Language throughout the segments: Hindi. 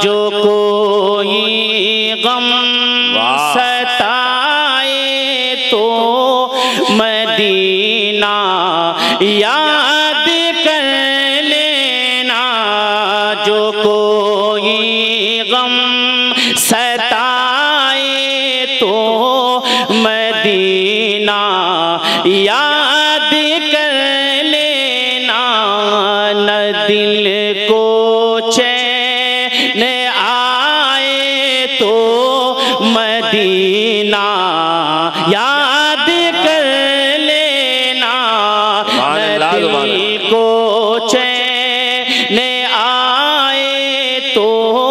जो कोई गम सताए तो मदीना याद कर लेना। जो कोई गम सताए तो मदीना याद कर लेना। न दिल को चैन आए तो मदीना याद कर लेना। न दिल को चैन आए तो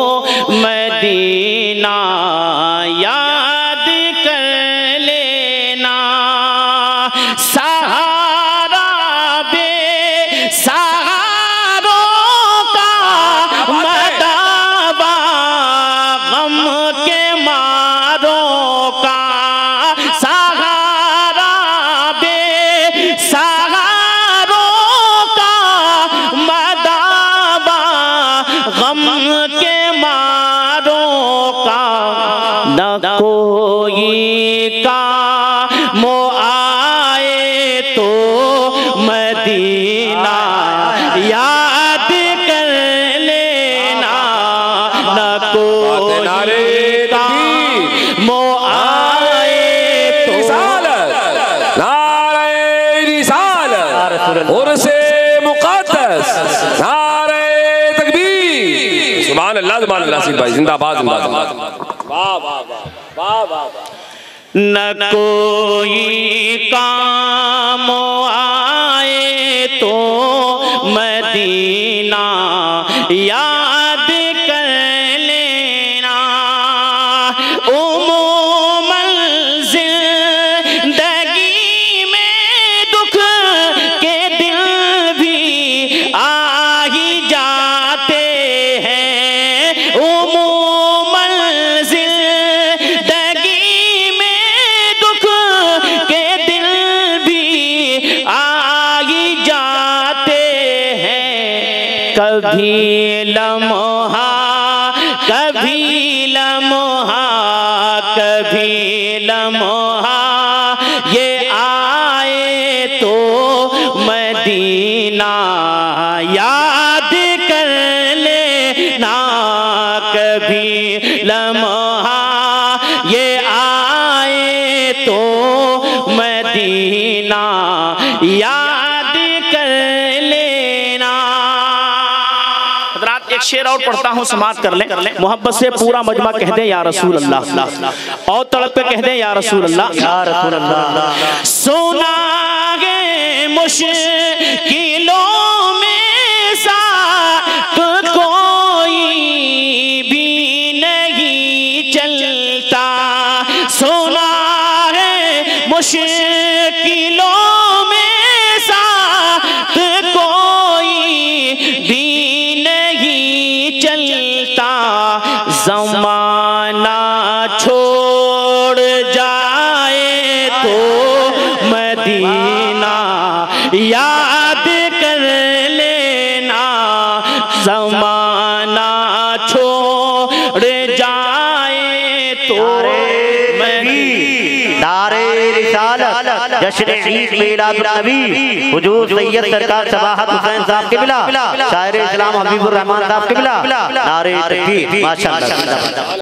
मदीना याद कर लेना। सहारा बेसहारों का मदावा गम के मारों का। सहारा बेसहारों का मदावा गम के मारों का। न कोई काम आए तो मदीना याद कर लेना। न कोई काम आए तो नारे रिसालत उर्से मुक़द्दस नारे तकबीर। सुभान अल्लाह सुभान अल्लाह। सिंह भाई जिंदाबाद जिंदाबाद। वाह वाह वाह वाह वाह। न कोई काम आए तो मदीना याद कर लेना। उमूमन जिंदगी में दुख के दिन भी आ ही जाते हैं। उमूमन जिंदगी में दुख के दिन भी आ ही जाते हैं। कभी लम्हा कभी लम्हा कभी लम्हा ये आए तो मदीना याद कर लेना। कभी लम्हा ये आए तो मदीना याद कर लेना। हज़रात एक शेर और पढ़ता हूँ, समाप्त कर लें। मोहब्बत से पूरा मजमा कह दे या रसूल अल्लाह, और तड़प पे कह दे या रसूल अल्लाह, या रसूल अल्लाह। सुना गे मुश्किलों में साथ कोई भी नहीं चलता। सुना है मुश्किलों में साथ कोई भी नहीं चलता। ज़माना छोड़ जाए तो मदीना याद कर लेना। ज़माना छोड़ जाए तो दारे रिसालत जश्न ईद मिलादुन नबी हुजूर सैयद सरकार सबाहत हुसैन साहब के मिला, शायर इस्लाम हबीबुर रहमान साहब के मिला। नारे तकबीर माशाअल्लाह।